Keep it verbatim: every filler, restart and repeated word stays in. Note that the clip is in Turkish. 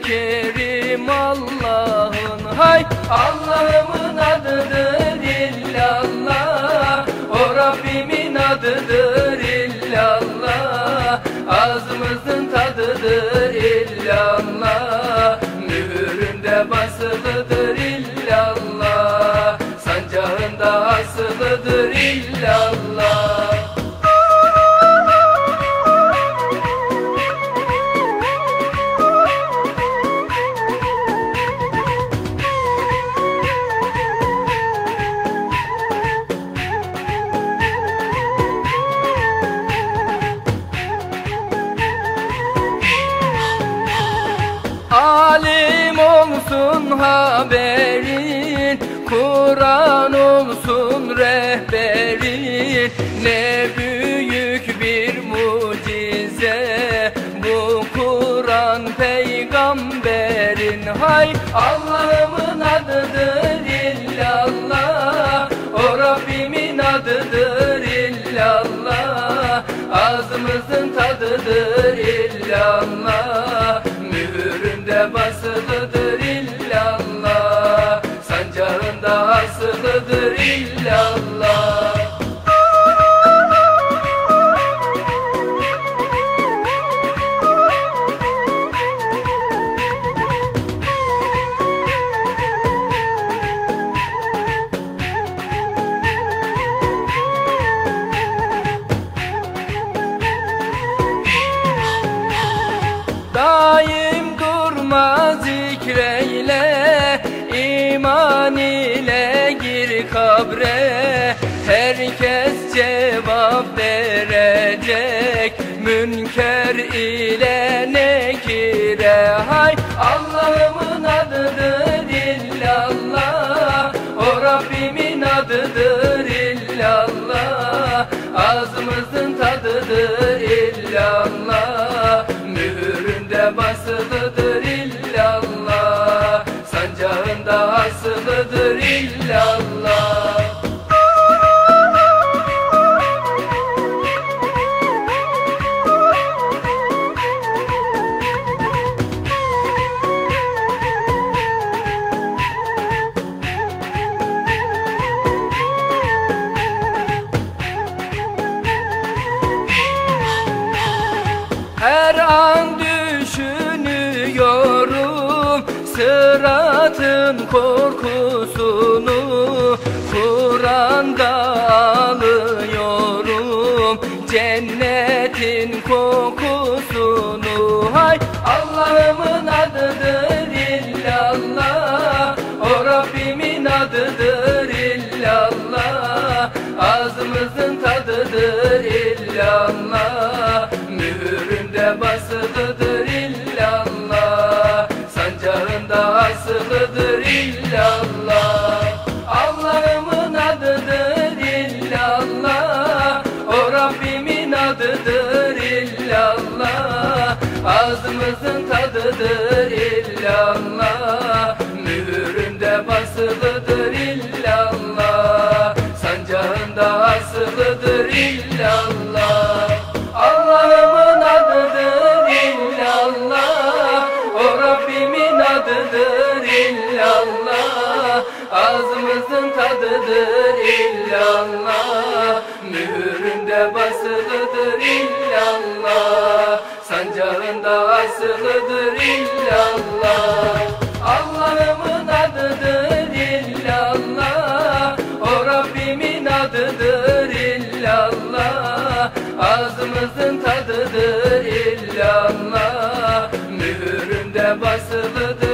Kerim Allah'ın, hay Allah'ımın adıdır illallah, o Rabbimin adıdır illallah, ağzımızın tadıdır illallah, mühüründe basılıdır illallah, sancağında asılıdır illallah. Alim olsun haberin, Kur'an olsun rehberin, ne büyük bir mucize bu Kur'an peygamberin, hay Allah'ımın adıdır illallah, o Rabbimin adıdır illallah, ağzımızın tadıdır illallah, mühüründe basılıdır illallah, sancağında asılıdır illallah. Daim durma zikreyle, iman ile gir kabre, herkes cevap verecek münker ile nekire, hay Allah'ımın adıdır illallah, o Rabbimin adıdır illallah, ağzımızın tadıdır illallah, mühüründe basılıdır illallah, sancağında asılıdır illallah. Her an düşünüyorum sıratın korkusunu, Kur'an'da alıyorum cennetin kokusunu, hay Allah'ımın adıdır illallah, o Rabbimin adıdır illallah, ağzımızın tadıdır illallah, mühüründe basılıdır illallah, sancağında asılıdır illallah. Allah'ımın adıdır illallah, o Rabbimin adıdır illallah, ağzımızın tadıdır illallah, mühüründe basılıdır illallah, sancağında asılıdır illallah. Allah'ımın adıdır illallah, o Rabbimin adıdır illallah, ağzımızın tadıdır illallah, mühüründe basılıdır illallah, sancağında asılıdır illallah. Allah'ımın adıdır illallah, o Rabbimin adıdır illallah, ağzımızın tadıdır illallah, mühüründe basılıdır